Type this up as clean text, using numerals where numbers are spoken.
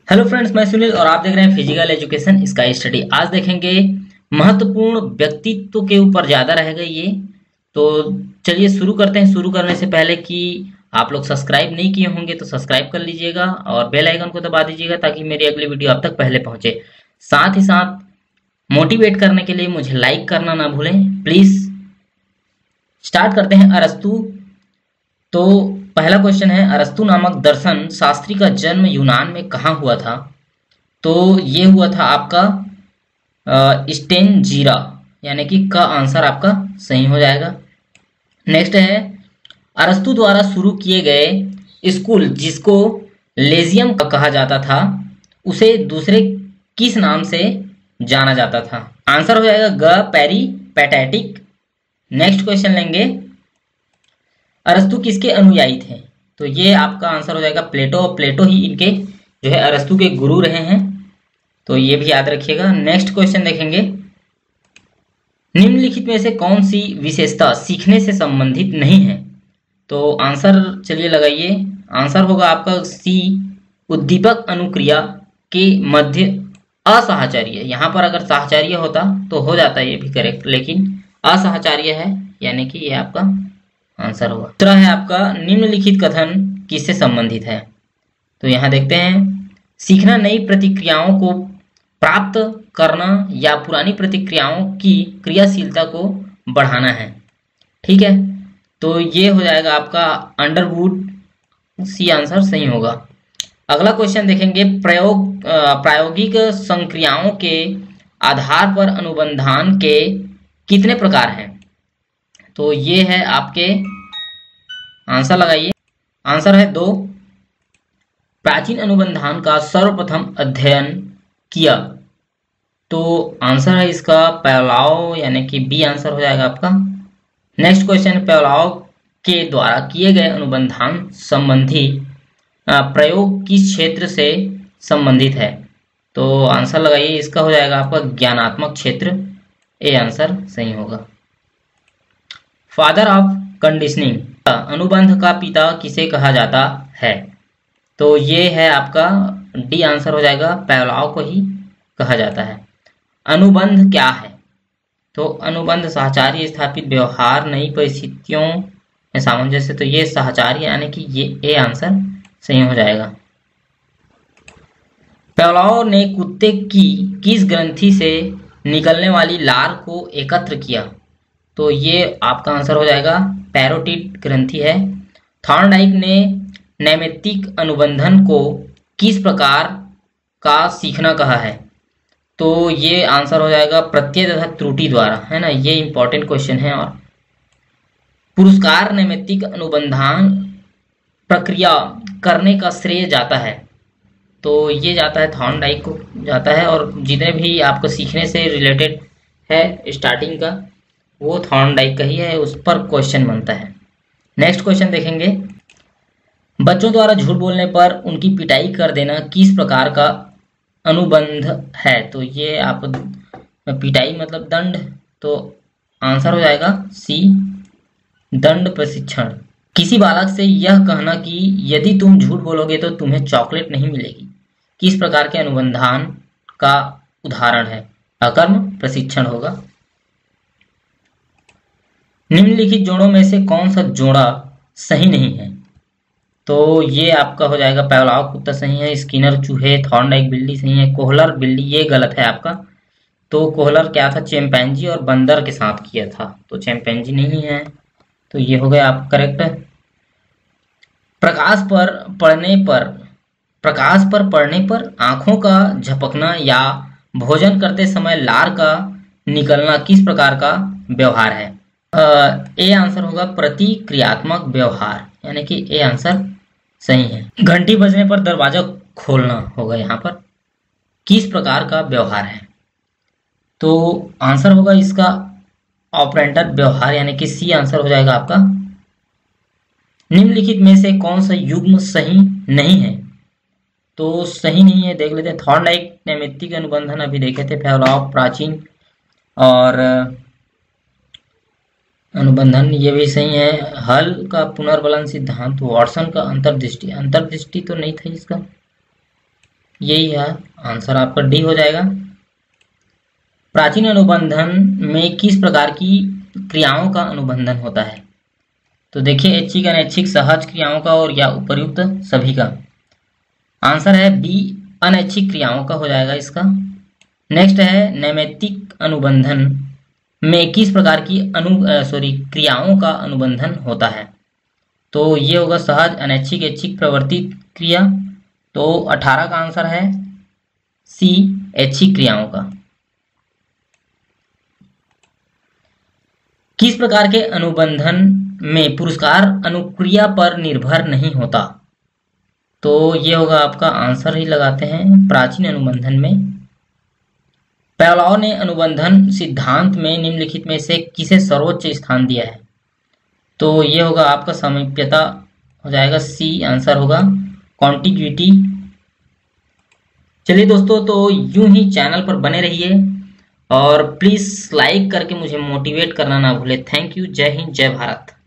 Hello friends, मैं सुनील और आप देख रहे हैं फिजिकल एजुकेशन स्काई स्टडी। आज देखेंगे महत्वपूर्ण व्यक्तित्व के ऊपर ज्यादा रहेगा ये। तो चलिए शुरू करते हैं। शुरू करने से पहले कि आप लोग सब्सक्राइब नहीं किए होंगे तो सब्सक्राइब कर लीजिएगा और बेल आइकन को दबा दीजिएगा ताकि मेरी अगली वीडियो आप तक पहले पहुंचे। साथ ही साथ मोटिवेट करने के लिए मुझे लाइक करना ना भूलें प्लीज। स्टार्ट करते हैं। अरस्तु। तो पहला क्वेश्चन है, अरस्तु नामक दर्शन शास्त्री का जन्म यूनान में कहाँ हुआ था? तो ये हुआ था आपका स्टेंजीरा, यानी कि का आंसर आपका सही हो जाएगा। नेक्स्ट है, अरस्तु द्वारा शुरू किए गए स्कूल जिसको लेजियम कहा जाता था उसे दूसरे किस नाम से जाना जाता था? आंसर हो जाएगा ग पेरी पैटेटिक। नेक्स्ट क्वेश्चन लेंगे, अरस्तु किसके अनुयायी थे? तो ये आपका आंसर हो जाएगा प्लेटो। प्लेटो ही इनके जो है अरस्तु के गुरु रहे हैं, तो ये भी याद रखिएगा। नेक्स्ट क्वेश्चन देखेंगे, निम्नलिखित में से कौन सी विशेषता सीखने से संबंधित नहीं है? तो आंसर चलिए लगाइए। आंसर होगा आपका सी, उद्दीपक अनुक्रिया के मध्य असहचर्य। यहाँ पर अगर साहचर्य होता तो हो जाता ये भी करेक्ट, लेकिन असहचर्य है यानी कि ये आपका आंसर होगा। दूसरा है आपका, निम्नलिखित कथन किससे संबंधित है? तो यहाँ देखते हैं, सीखना नई प्रतिक्रियाओं को प्राप्त करना या पुरानी प्रतिक्रियाओं की क्रियाशीलता को बढ़ाना है। ठीक है, तो ये हो जाएगा आपका अंडरवुड। सी आंसर सही होगा। अगला क्वेश्चन देखेंगे, प्रायोगिक संक्रियाओं के आधार पर अनुबंधान के कितने प्रकार हैं? तो ये है आपके, आंसर लगाइए। आंसर है 2। प्राचीन अनुबंधान का सर्वप्रथम अध्ययन किया, तो आंसर है इसका पेवलाव, यानी कि बी आंसर हो जाएगा आपका। नेक्स्ट क्वेश्चन, पेवलाव के द्वारा किए गए अनुबंधान संबंधी प्रयोग किस क्षेत्र से संबंधित है? तो आंसर लगाइए, इसका हो जाएगा आपका ज्ञानात्मक क्षेत्र। ए आंसर सही होगा। फादर ऑफ कंडीशनिंग, अनुबंध का पिता किसे कहा जाता है? तो ये है आपका डी आंसर हो जाएगा, पेवलाव को ही कहा जाता है। अनुबंध क्या है? तो अनुबंध साहचर्य स्थापित व्यवहार नई परिस्थितियों में सामंजस्य, तो ये साहचर्य यानी कि ये ए आंसर सही हो जाएगा। पेवलाव ने कुत्ते की किस ग्रंथि से निकलने वाली लार को एकत्र किया? तो ये आपका आंसर हो जाएगा पैरोटिड ग्रंथि है। थॉर्नडाइक ने नैमित्तिक अनुबंधन को किस प्रकार का सीखना कहा है? तो ये आंसर हो जाएगा प्रत्यय तथा त्रुटि द्वारा, है ना। ये इंपॉर्टेंट क्वेश्चन है। और पुरस्कार नैमित्तिक अनुबंधन प्रक्रिया करने का श्रेय जाता है, तो ये जाता है थॉर्नडाइक को जाता है। और जितने भी आपको सीखने से रिलेटेड है स्टार्टिंग का, वो थॉर्नडाइक का ही है, उस पर क्वेश्चन बनता है। नेक्स्ट क्वेश्चन देखेंगे, बच्चों द्वारा झूठ बोलने पर उनकी पिटाई कर देना किस प्रकार का अनुबंध है? तो ये आप पिटाई मतलब दंड, तो आंसर हो जाएगा सी, दंड प्रशिक्षण। किसी बालक से यह कहना कि यदि तुम झूठ बोलोगे तो तुम्हें चॉकलेट नहीं मिलेगी, किस प्रकार के अनुबंधान का उदाहरण है? अकर्म प्रशिक्षण होगा। निम्नलिखित जोड़ों में से कौन सा जोड़ा सही नहीं है? तो ये आपका हो जाएगा पेवलाव कुत्ता सही है, स्किनर चूहे, थॉर्नडाइक बिल्ली सही है, कोहलर बिल्ली ये गलत है आपका। तो कोहलर क्या था? चिंपैंजी और बंदर के साथ किया था, तो चिंपैंजी नहीं है, तो ये हो गया आप करेक्ट। प्रकाश पर पड़ने पर आंखों का झपकना या भोजन करते समय लार का निकलना किस प्रकार का व्यवहार है? ए आंसर होगा प्रतिक्रियात्मक व्यवहार, यानी कि ए आंसर सही है। घंटी बजने पर दरवाजा खोलना होगा, यहाँ पर किस प्रकार का व्यवहार है? तो आंसर होगा इसका ऑपरेंटर व्यवहार, यानी कि सी आंसर हो जाएगा आपका। निम्नलिखित में से कौन सा युग्म सही नहीं है? तो सही नहीं है, देख लेते हैं। थॉर्नडाइक नैमित्तिक अनुबंधन अभी देखे थे, पेवलाव प्राचीन और अनुबंधन ये भी सही है। हल का पुनर्बलन सिद्धांत, वाटसन का अंतर्दृष्टि, अंतर्दृष्टि तो नहीं था इसका। यही है आंसर आपका, डी हो जाएगा। प्राचीन अनुबंधन में किस प्रकार की क्रियाओं का अनुबंधन होता है? तो देखिए ऐच्छिक अनैच्छिक सहज क्रियाओं का और या उपर्युक्त सभी का। आंसर है बी, अनैच्छिक क्रियाओं का हो जाएगा इसका। नेक्स्ट है नैमित्तिक अनुबंधन में किस प्रकार की क्रियाओं का अनुबंधन होता है? तो ये होगा सहज, अनैच्छिक, ऐच्छिक, प्रवर्तित क्रिया। तो 18 का आंसर है सी, ऐच्छिक क्रियाओं का। किस प्रकार के अनुबंधन में पुरस्कार अनुक्रिया पर निर्भर नहीं होता? तो ये होगा आपका, आंसर ही लगाते हैं प्राचीन अनुबंधन में। पेवलॉव ने अनुबंधन सिद्धांत में निम्नलिखित में से किसे सर्वोच्च स्थान दिया है? तो ये होगा आपका सामीप्यता हो जाएगा, सी आंसर होगा, कॉन्टिग्यूटी। चलिए दोस्तों, तो यूं ही चैनल पर बने रहिए और प्लीज लाइक करके मुझे मोटिवेट करना ना भूले। Thank you. जय हिंद, जय भारत।